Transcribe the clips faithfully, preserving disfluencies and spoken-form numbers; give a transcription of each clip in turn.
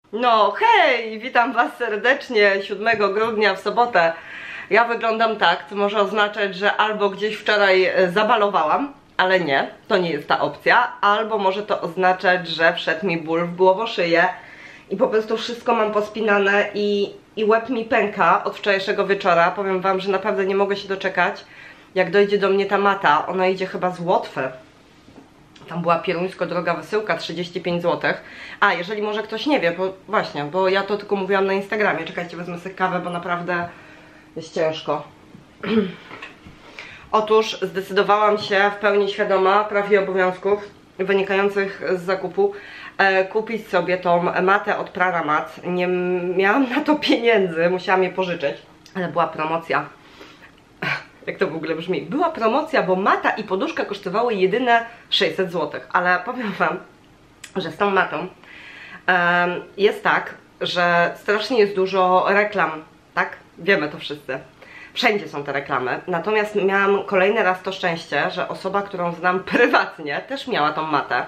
No hej, witam was serdecznie siódmego grudnia w sobotę. Ja wyglądam tak, co może oznaczać, że albo gdzieś wczoraj zabalowałam, ale nie, to nie jest ta opcja. Albo może to oznaczać, że wszedł mi ból w głowoszyję i po prostu wszystko mam pospinane i, i łeb mi pęka od wczorajszego wieczora. Powiem wam, że naprawdę nie mogę się doczekać, jak dojdzie do mnie ta mata. Ona idzie chyba z Łotwy. Tam była pieruńsko droga wysyłka, trzydzieści pięć złotych. A, jeżeli może ktoś nie wie, bo właśnie, bo ja to tylko mówiłam na Instagramie. Czekajcie, wezmę sobie kawę, bo naprawdę jest ciężko. Otóż zdecydowałam się w pełni świadoma praw i obowiązków wynikających z zakupu e, kupić sobie tą matę od Pranamat. Nie miałam na to pieniędzy, musiałam je pożyczyć, ale była promocja. Jak to w ogóle brzmi? Była promocja, bo mata i poduszka kosztowały jedyne sześćset złotych. Ale powiem wam, że z tą matą um, jest tak, że strasznie jest dużo reklam, tak? Wiemy to wszyscy. Wszędzie są te reklamy. Natomiast miałam kolejny raz to szczęście, że osoba, którą znam prywatnie, też miała tą matę.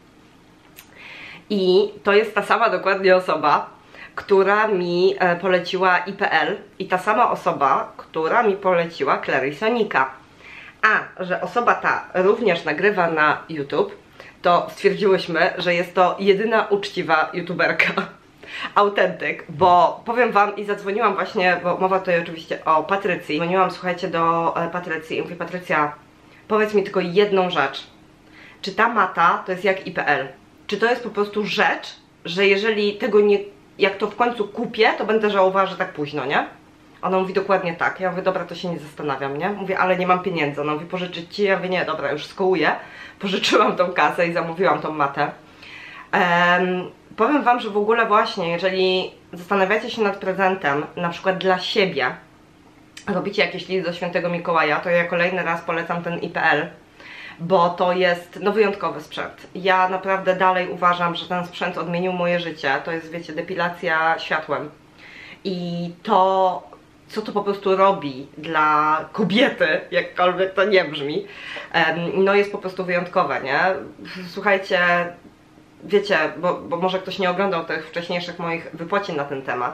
I to jest ta sama dokładnie osoba, która mi poleciła I P L i ta sama osoba, która mi poleciła Clarisonika. A, że osoba ta również nagrywa na YouTube, to stwierdziłyśmy, że jest to jedyna uczciwa youtuberka. Autentyk, bo powiem wam i zadzwoniłam właśnie, bo mowa tutaj oczywiście o Patrycji. Dzwoniłam, słuchajcie, do Patrycji i mówię: Patrycja, powiedz mi tylko jedną rzecz. Czy ta mata to jest jak I P L? Czy to jest po prostu rzecz, że jeżeli tego nie... jak to w końcu kupię, to będę żałowała, że tak późno, nie? Ona mówi dokładnie tak. Ja mówię: dobra, to się nie zastanawiam, nie? Mówię: ale nie mam pieniędzy. Ona mówi: pożyczyć ci? Ja mówię: nie, dobra, już skołuję. Pożyczyłam tą kasę i zamówiłam tą matę. Um, powiem wam, że w ogóle właśnie, jeżeli zastanawiacie się nad prezentem, na przykład dla siebie, robicie jakiś list do świętego Mikołaja, to ja kolejny raz polecam ten I P L, bo to jest no, wyjątkowy sprzęt. Ja naprawdę dalej uważam, że ten sprzęt odmienił moje życie. To jest, wiecie, depilacja światłem. I to, co to po prostu robi dla kobiety, jakkolwiek to nie brzmi, no jest po prostu wyjątkowe, nie? Słuchajcie, wiecie, bo, bo może ktoś nie oglądał tych wcześniejszych moich wypocin na ten temat.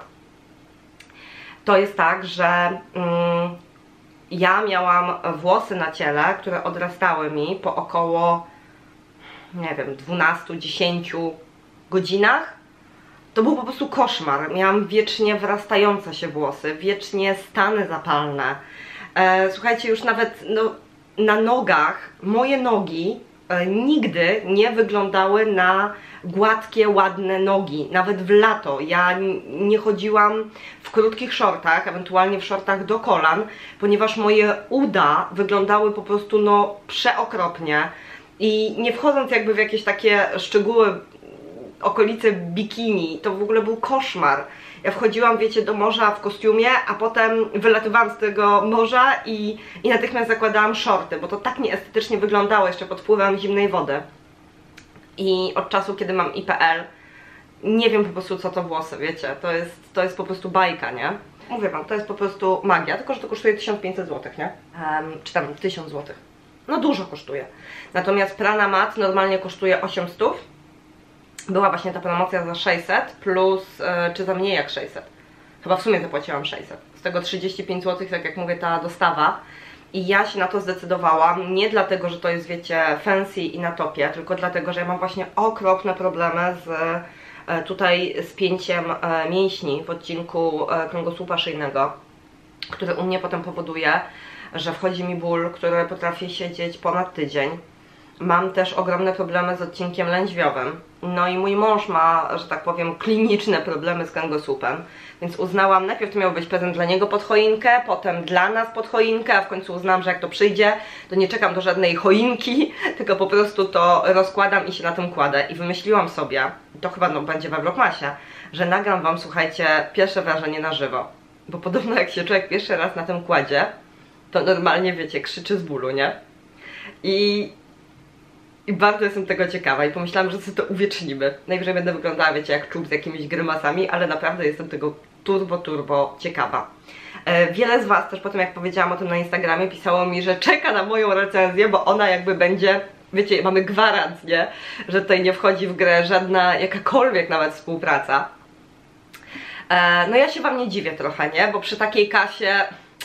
To jest tak, że... Mm, ja miałam włosy na ciele, które odrastały mi po około, nie wiem, dwunastu do dziesięciu godzinach. To był po prostu koszmar. Miałam wiecznie wyrastające się włosy, wiecznie stany zapalne. E, słuchajcie, już nawet no, na nogach, moje nogi e, nigdy nie wyglądały na gładkie, ładne nogi, nawet w lato. Ja nie chodziłam w krótkich shortach, ewentualnie w shortach do kolan, ponieważ moje uda wyglądały po prostu no przeokropnie. I nie wchodząc jakby w jakieś takie szczegóły, okolice bikini, to w ogóle był koszmar. Ja wchodziłam, wiecie, do morza w kostiumie, a potem wylatywałam z tego morza i, i natychmiast zakładałam shorty, bo to tak nieestetycznie wyglądało jeszcze pod wpływem zimnej wody. I od czasu, kiedy mam I P L, nie wiem po prostu, co to włosy, wiecie, to jest, to jest po prostu bajka, nie? Mówię wam, to jest po prostu magia, tylko że to kosztuje tysiąc pięćset złotych, nie? Um, czy tam tysiąc złotych. No dużo kosztuje. Natomiast Pranamat normalnie kosztuje osiemset. Była właśnie ta promocja za sześćset plus, yy, czy za mniej jak sześćset. Chyba w sumie zapłaciłam sześćset. Z tego trzydzieści pięć złotych, tak jak mówię, ta dostawa. I ja się na to zdecydowałam, nie dlatego, że to jest, wiecie, fancy i na topie, tylko dlatego, że ja mam właśnie okropne problemy z e, tutaj spięciem e, mięśni w odcinku e, kręgosłupa szyjnego, który u mnie potem powoduje, że wchodzi mi ból, który potrafi siedzieć ponad tydzień. Mam też ogromne problemy z odcinkiem lędźwiowym. No i mój mąż ma, że tak powiem, kliniczne problemy z kręgosłupem. Więc uznałam, najpierw to miał być prezent dla niego pod choinkę, potem dla nas pod choinkę, a w końcu uznałam, że jak to przyjdzie, to nie czekam do żadnej choinki, tylko po prostu to rozkładam i się na tym kładę. I wymyśliłam sobie, to chyba no, będzie we vlogmasie, że nagram wam, słuchajcie, pierwsze wrażenie na żywo. Bo podobno jak się człowiek pierwszy raz na tym kładzie, to normalnie, wiecie, krzyczy z bólu, nie? I... I bardzo jestem tego ciekawa i pomyślałam, że sobie to uwiecznimy. Najwyżej będę wyglądała, wiecie, jak czub z jakimiś grymasami, ale naprawdę jestem tego turbo, turbo ciekawa. E, wiele z was też po tym, jak powiedziałam o tym na Instagramie, pisało mi, że czeka na moją recenzję, bo ona jakby będzie, wiecie, mamy gwarancję, że tutaj nie wchodzi w grę żadna, jakakolwiek nawet współpraca. E, no ja się wam nie dziwię trochę, nie? Bo przy takiej kasie,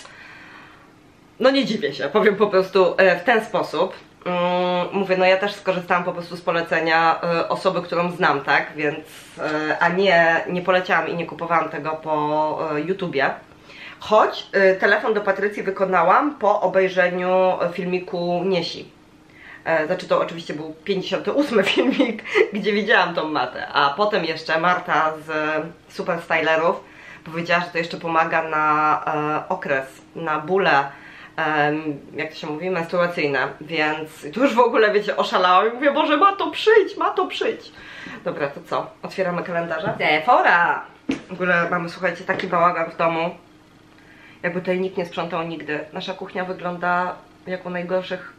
no nie dziwię się, powiem po prostu e, w ten sposób. Mm, mówię, no ja też skorzystałam po prostu z polecenia e, osoby, którą znam, tak? Więc, e, a nie, nie poleciałam i nie kupowałam tego po e, YouTubie. Choć e, telefon do Patrycji wykonałam po obejrzeniu filmiku Niesi. E, znaczy to oczywiście był pięćdziesiąty ósmy filmik, gdzie widziałam tą matę, a potem jeszcze Marta z Super Stylerów powiedziała, że to jeszcze pomaga na e, okres, na bóle, e, jak to się mówi, menstruacyjne, więc tu już w ogóle, wiecie, oszalałam i mówię, Boże, ma to przyjść, ma to przyjść. Dobra, to co? Otwieramy kalendarze? Sephora! W ogóle mamy, słuchajcie, taki bałagan w domu, jakby tutaj nikt nie sprzątał nigdy. Nasza kuchnia wygląda jak u najgorszych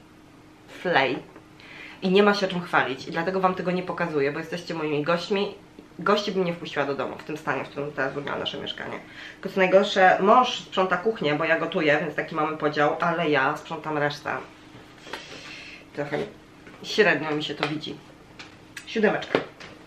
flej i nie ma się o czym chwalić i dlatego wam tego nie pokazuję, bo jesteście moimi gośćmi. Gości bym nie wpuściła do domu w tym stanie, w którym teraz wygląda nasze mieszkanie. Tylko co najgorsze, mąż sprząta kuchnię, bo ja gotuję, więc taki mamy podział, ale ja sprzątam resztę. Trochę średnio mi się to widzi. Siódemeczka.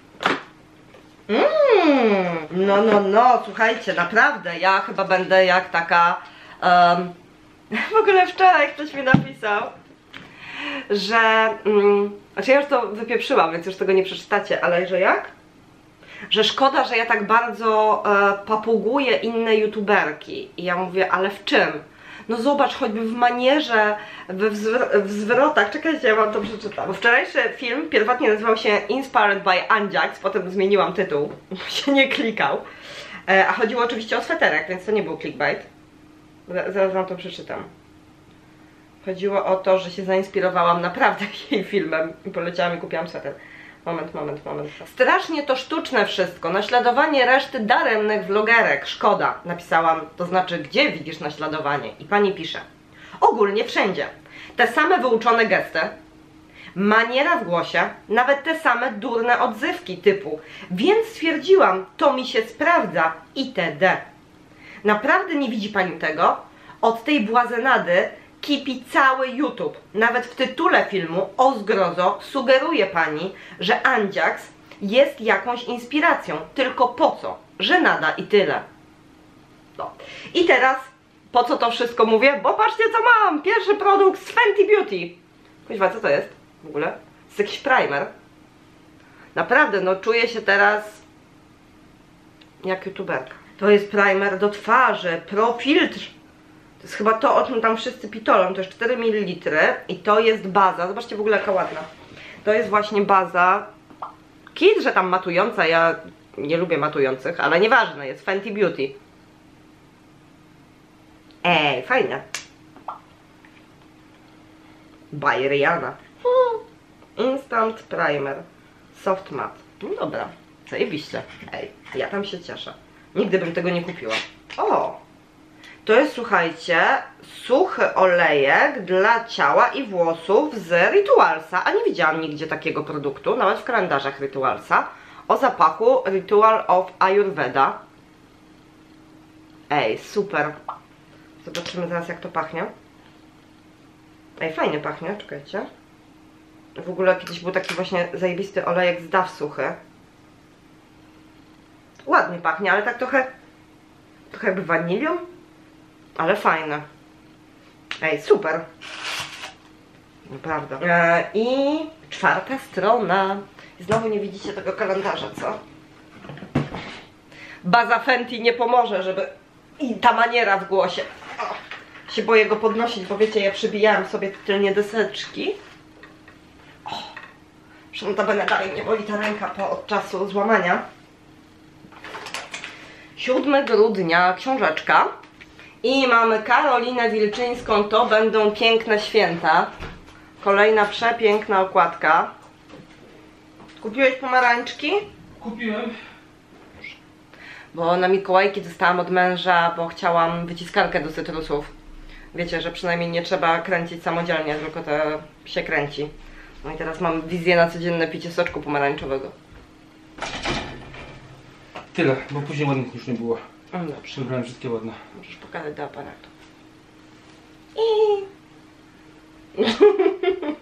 Mmm, no, no, no, słuchajcie, naprawdę, ja chyba będę jak taka... Um, w ogóle wczoraj ktoś mi napisał, że, mm, znaczy ja już to wypieprzyłam, więc już tego nie przeczytacie, ale że jak? Że szkoda, że ja tak bardzo e, papuguję inne youtuberki. I ja mówię, ale w czym? No zobacz, choćby w manierze, w, zwr w zwrotach, czekajcie, ja wam to przeczytam. Bo wczorajszy film pierwotnie nazywał się Inspired by Anjax, potem zmieniłam tytuł, się nie klikał. E, a chodziło oczywiście o sweterek, więc to nie był clickbait. Zaraz wam to przeczytam. Chodziło o to, że się zainspirowałam naprawdę jej filmem i poleciałam i kupiłam sweter. Moment, moment, moment. Strasznie to sztuczne wszystko. Naśladowanie reszty daremnych vlogerek. Szkoda, napisałam. To znaczy, gdzie widzisz naśladowanie? I pani pisze. Ogólnie wszędzie. Te same wyuczone gesty, maniera w głosie, nawet te same durne odzywki typu. Więc stwierdziłam, to mi się sprawdza itd. Naprawdę nie widzi pani tego? Od tej błazenady kipi cały YouTube. Nawet w tytule filmu, o zgrozo, sugeruje pani, że Anjax jest jakąś inspiracją. Tylko po co? Żenada i tyle. No. I teraz, po co to wszystko mówię? Bo patrzcie, co mam! Pierwszy produkt z Fenty Beauty. Kuźwa, co to jest w ogóle? To jest jakiś primer. Naprawdę, no czuję się teraz jak youtuberka. To jest primer do twarzy, Pro Filtr. To jest chyba to, o czym tam wszyscy pitolą. To jest cztery mililitry i to jest baza. Zobaczcie w ogóle, jaka ładna. To jest właśnie baza. Kit, że tam matująca. Ja nie lubię matujących, ale nieważne. Jest Fenty Beauty. Ej, fajne. By Rihanna. Instant Primer. Soft Matte. No dobra. Zajebiście. Ej, ja tam się cieszę. Nigdy bym tego nie kupiła. O! To jest, słuchajcie, suchy olejek dla ciała i włosów z Ritualsa. A nie widziałam nigdzie takiego produktu, nawet w kalendarzach Ritualsa. O zapachu Ritual of Ayurveda. Ej, super. Zobaczymy zaraz, jak to pachnie. Ej, fajnie pachnie, czekajcie. W ogóle kiedyś był taki właśnie zajebisty olejek z Daw suchy. Ładnie pachnie, ale tak trochę, trochę jakby wanilią. Ale fajne. Ej, super. Naprawdę. E, I czwarta strona. Znowu nie widzicie tego kalendarza, co? Baza Fenty nie pomoże, żeby... I ta maniera w głosie. O, się boję go podnosić, bo wiecie, ja przybijałam sobie tylnie deseczki. O, notabene dalej nie boli ta ręka po, od czasu złamania. siódmego grudnia książeczka. I mamy Karolinę Wilczyńską, to będą piękne święta. Kolejna przepiękna okładka. Kupiłeś pomarańczki? Kupiłem. Bo na Mikołajki dostałam od męża, bo chciałam wyciskarkę do cytrusów. Wiecie, że przynajmniej nie trzeba kręcić samodzielnie, tylko to się kręci. No i teraz mam wizję na codzienne picie soczku pomarańczowego. Tyle, bo później ładnych już nie było. No dobrze. Przebrałem wszystkie ładne. Możesz pokazać do aparatu. I...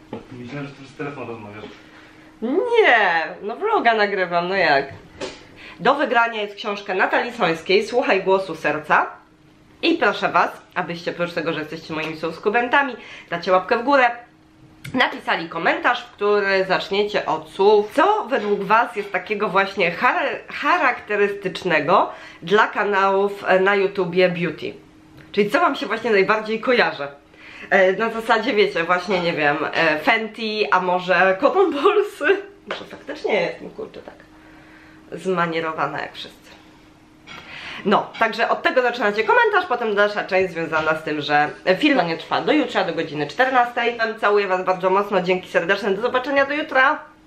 Myślałem, że to przez telefon rozmawiasz. Nie, no vloga nagrywam, no jak? Do wygrania jest książka Natalii Sońskiej, Słuchaj głosu serca. I proszę Was, abyście oprócz tego, że jesteście moimi subskrybentami, dacie łapkę w górę, napisali komentarz, w który zaczniecie od słów, co według Was jest takiego właśnie charakterystycznego dla kanałów na YouTubie beauty. Czyli co Wam się właśnie najbardziej kojarzy. Na zasadzie, wiecie, właśnie, nie wiem, Fenty, a może Cotton Ballsy. Może faktycznie jestem, kurczę, tak zmanierowana jak wszyscy. No, także od tego zaczynacie komentarz, potem dalsza część związana z tym, że film nie trwa do jutra, do godziny czternastej. Całuję Was bardzo mocno, dzięki serdeczne, do zobaczenia do jutra.